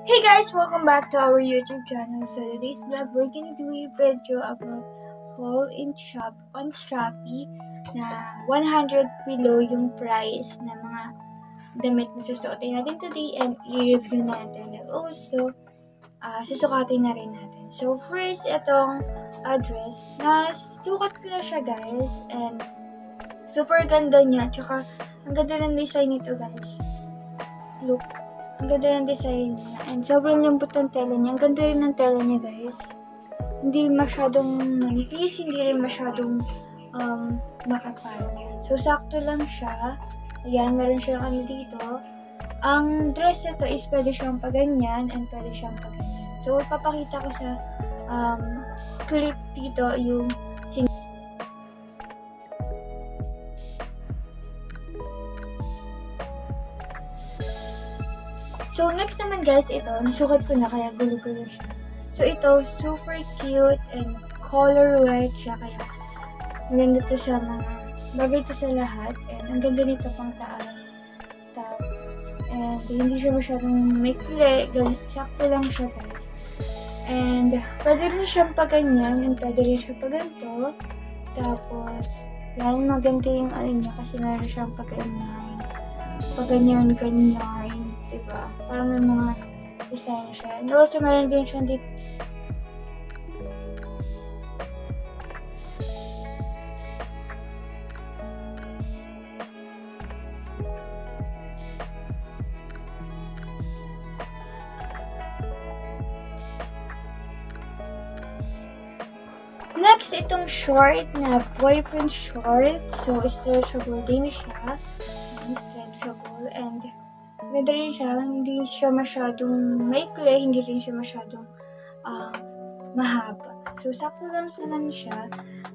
Hey guys! Welcome back to our YouTube channel. So today's vlog, we're gonna do a video about haul on Shopee na 100 below yung price ng mga damit na susuotin natin today and i-review natin. And also, susukatin na rin natin. So first, itong dress. Nasukat ko na siya guys and super ganda niya. Tsaka, ang ganda ng design nito guys. Look. Ang ganda ng design niya. And sobrang lambot ng tela niya. Ang ganda rin ng tela niya, guys. Hindi masyadong manipis, hindi rin masyadong makapal. So, sakto lang siya. Ayan, meron siyang ano dito. Ang dress nito is pwede siyang paganyan and pwede siyang paganyan. So, ipapakita ko sa clip dito yung So, next naman guys, ito, nasukat ko na kaya gulo-gulo siya. So, ito, super cute and color white siya, kaya maganda to sa mga, bagay to sa lahat, and ang ganda nito pang taas, top, and hindi siya masyadong maikli, sakto lang siya guys. And, pwede rin siyang paganyan, and pwede rin siyang paganto, tapos, yan, maganda yung alin niya, kasi meron siyang paganyan, diba? Parang may mga design siya. And also, meron din siya dito. Next, itong short na boyfriend short. So, stretchable din siya. Stretchable and ganda rin siya, hindi siya masyadong maikli, hindi rin siya masyadong mahaba. So, sakto lang naman siya.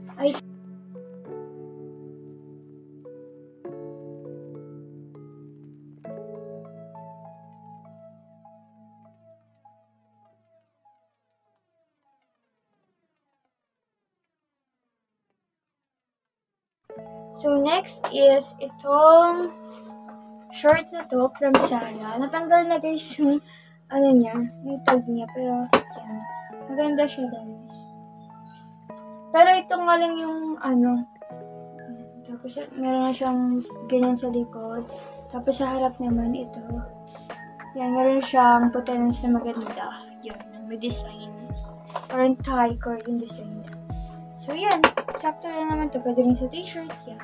So, next is itong short na to from Zara. Natanggal na guys yung ano niya, yung tag niya. Pero, yan. Maganda siya guys. Pero ito nga lang yung ano. Tapos, meron na siyang ganyan sa likod. Tapos, sa harap naman ito. Yan, meron siyang buttons na maganda. Yan, may design. Parang tie-cord yung design. So, yan. Sakto lang naman to. Pwede rin sa t-shirt. Yan.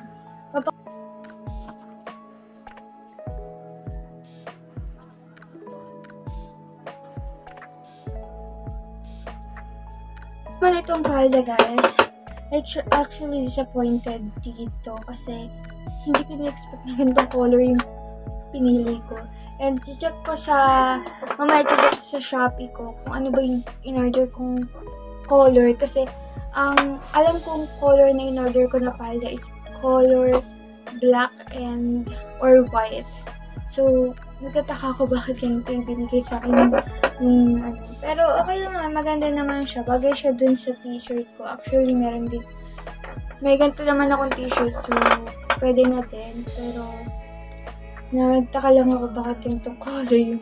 Naman itong palda guys, actually disappointed dito kasi hindi ko na-expect na gandang color yung pinili ko. And i-check ko mamaya i-check sa Shopee ko kung ano ba yung in-order kong color kasi ang alam kong color na in-order ko na palda is color black or white. So, nagtataka ko bakit ganito yung binigay sa akin yung ano. Pero okay lang naman, maganda naman siya. Bagay siya dun sa t-shirt ko. Actually, meron din. May ganito naman akong t-shirt, so pwede na din. Pero, nagtaka lang ako bakit ganitong color yung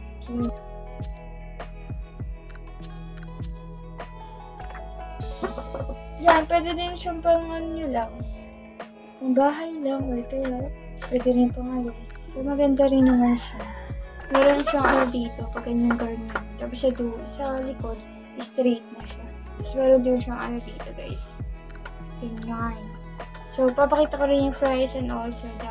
yan, pwede din siyang pang ano lang. Pang bahay lang, or kaya pwede rin pang alis. So, maganda rin naman siya. Meron siyang ano dito, pag ganyang garment. Tapos sa likod, straight na siya. Tapos meron din siyang ano dito, guys. Ganyan. So, papakita ko rin yung price and also the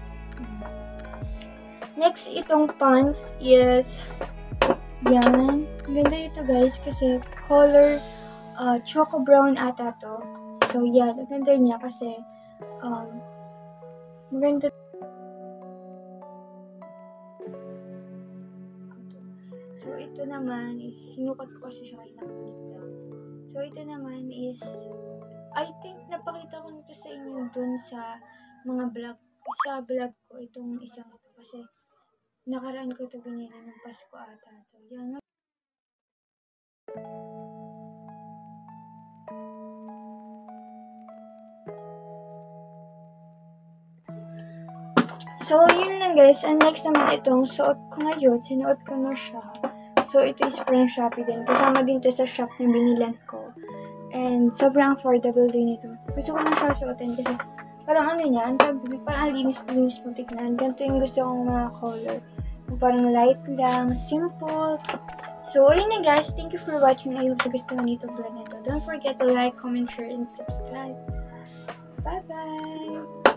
next, itong pants is yan. Ganda ito, guys, kasi color choco brown ata to. So, yan. Ang ganda niya kasi maganda. So, ito naman is, sinukat ko kasi siya kayo nakapalit lang. So, ito naman is, I think napakita ko nito sa inyo dun sa mga vlog, sa vlog ko, itong isang ito. Kasi, nakaraan ko ito binili ng Pasko ata to. Yan. So, yun lang guys. And next naman itong suot ko ngayon. Sinuot ko na siya. So, ito is from Shopee din. Kasama din to sa shop na binilan ko. And sobrang affordable din ito. Gusto ko lang siya suotin kasi parang ano niya, parang linis-linis mo tignan. Ganito yung gusto kong mga color. Parang light lang, simple. So, ayun na guys. Thank you for watching. I hope na gusto nyo nito vlog nito. Don't forget to like, comment, share, and subscribe. Bye-bye!